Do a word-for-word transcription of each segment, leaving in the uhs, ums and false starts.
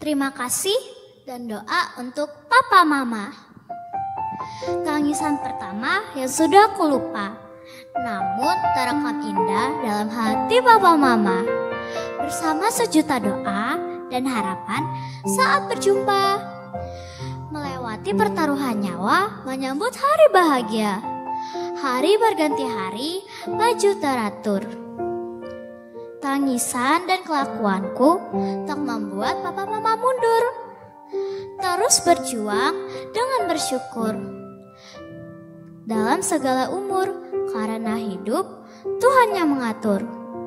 Terima kasih dan doa untuk Papa Mama. Tangisan pertama yang sudah aku lupa, namun terekam indah dalam hati Papa Mama. Bersama sejuta doa dan harapan saat berjumpa. Melewati pertaruhan nyawa menyambut hari bahagia. Hari berganti hari, baju teratur. Tangisan dan kelakuanku tak membuat Papa Mama mundur. Terus berjuang dengan bersyukur dalam segala umur, karena hidup Tuhan yang mengatur.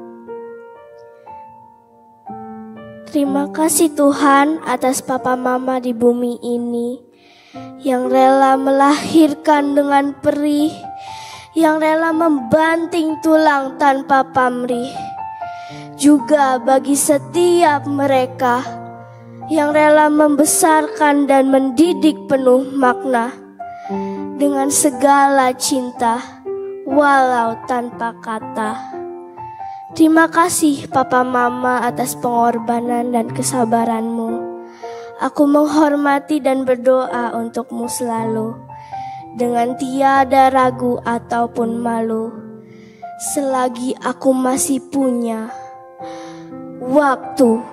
Terima kasih Tuhan atas Papa Mama di bumi ini, yang rela melahirkan dengan perih, yang rela membanting tulang tanpa pamrih. Juga bagi setiap mereka yang rela membesarkan dan mendidik penuh makna dengan segala cinta walau tanpa kata. Terima kasih Papa Mama atas pengorbanan dan kesabaranmu. Aku menghormati dan berdoa untukmu selalu dengan tiada ragu ataupun malu, selagi aku masih punya waktu.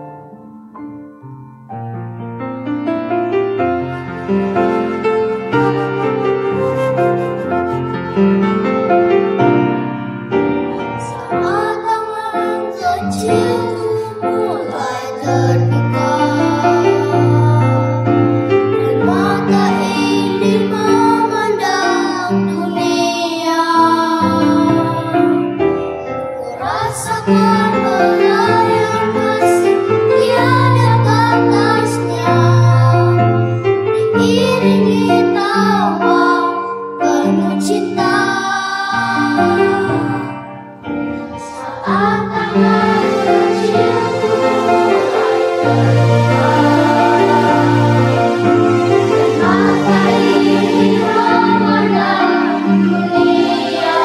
Saat tangan kecilku mulai terbuka dan mata ini memandang dunia, ku rasakan belayar kasih tiada batasnya, diiringi tawa penuh cinta. Saat tangan kecilku mulai terbuka dan mata ini memandang dunia,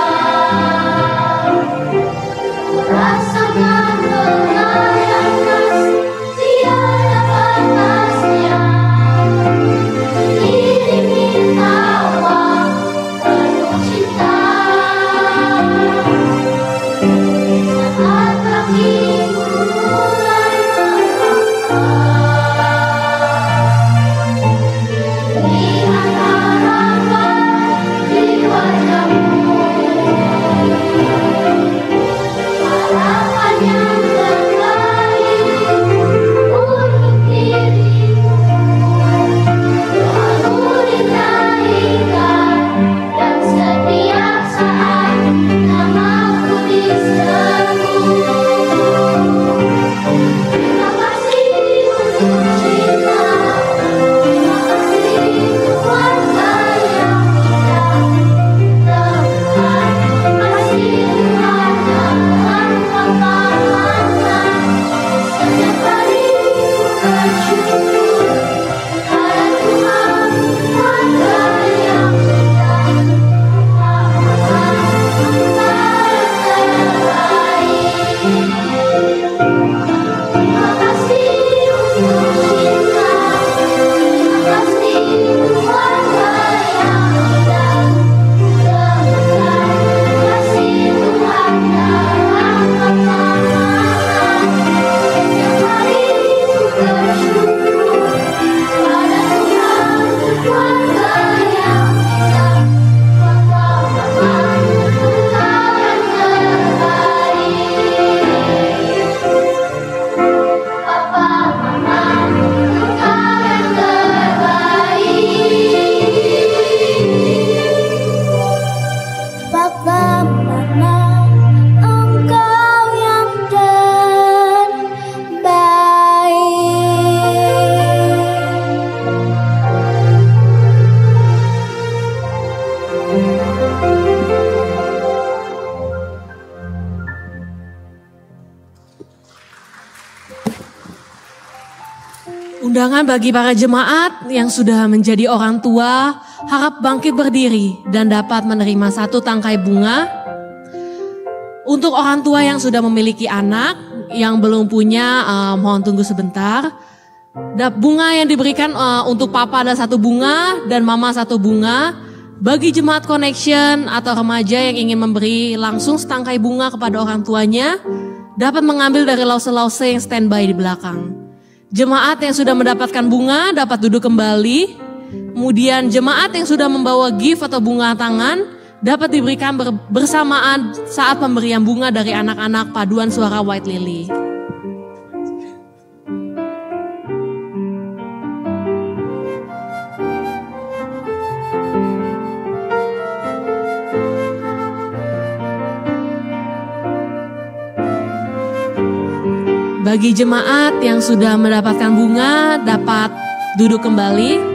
ku rasakan belayar kasih tiada batasnya, diiringi tawa penuh cinta. Saat kakiku mulai melangkah, lihat harapan di wajahmu, harapan yang terbaik untuk dirimu, selalu dinyanyikan dan setiap saat namaku disebut. Terima kasih untuk cinta, terima kasih untuk warga yang indah. Terima kasih Tuhan Tuhan Papa Mama. Setiap hari ku bersyukur pada Tuhan warga yang indah. Papa Mama terbaik. Terima kasih untuk cinta, terima kasih untuk warga yang indah. Terima kasih Tuhan dalam Papa Mama. Setiap hari ku bersyukur pada Tuhan warga yang indah. Papa Mama Engkau yang terbaik. Papa Mama Engkau yang terbaik. Papa Mama Engkau yang Undangan bagi para jemaat yang sudah menjadi orang tua, harap bangkit berdiri dan dapat menerima satu tangkai bunga. Untuk orang tua yang sudah memiliki anak, yang belum punya, uh, mohon tunggu sebentar. bunga yang diberikan uh, untuk papa ada satu bunga dan mama satu bunga. Bagi jemaat connection atau remaja yang ingin memberi langsung setangkai bunga kepada orang tuanya, dapat mengambil dari lause-lause yang standby di belakang. Jemaat yang sudah mendapatkan bunga dapat duduk kembali. Kemudian jemaat yang sudah membawa gift atau bunga tangan dapat diberikan ber- bersamaan saat pemberian bunga dari anak-anak paduan suara White Lily. Bagi jemaat yang sudah mendapatkan bunga dapat duduk kembali.